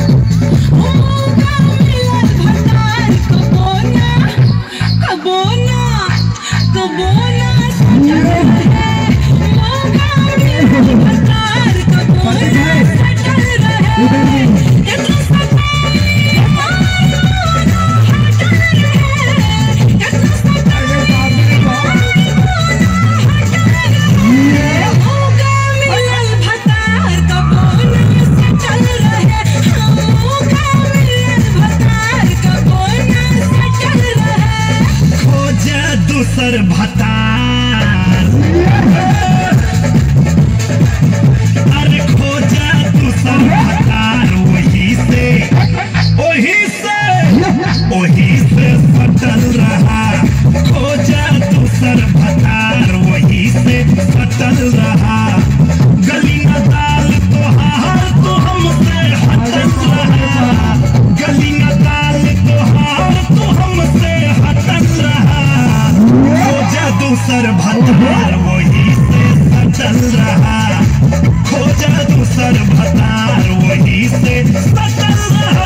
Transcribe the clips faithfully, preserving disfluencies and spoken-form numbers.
दूसर भतार अरे खोजा दूसर भतार वही से वही से वही से सटल रहा। खोजा दूसर भतार वही से सटल रहा। गली न दाल तोहार तो हमसे हटल रहा। गली न दाल तोहार तो हमसे हटल रहा। खोजा दूसर भतार वही से सटल रहा। खोजा दूसर भतार वही से सटल रहा।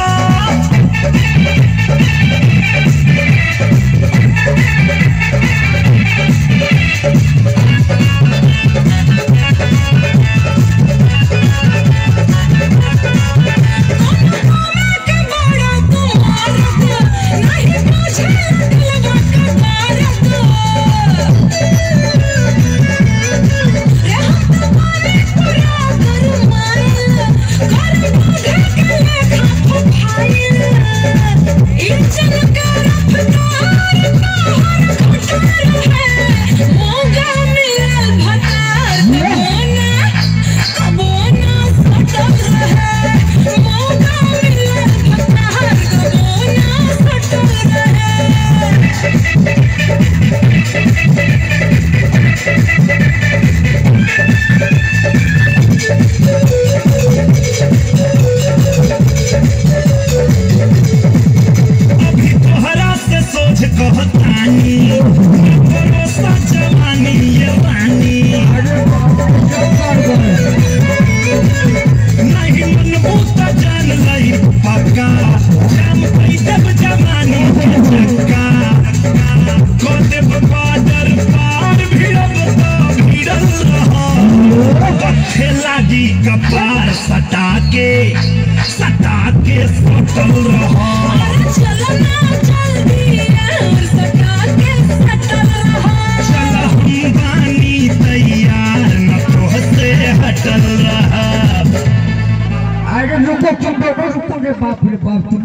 कपार सटा के सटा के सटल रहा। चला ना जल्दी और सटा के सटल रहा। चला हम बानी तैयार न तो से हटल रहा। अरे रुको तुम रुको रे बाप रे बाप।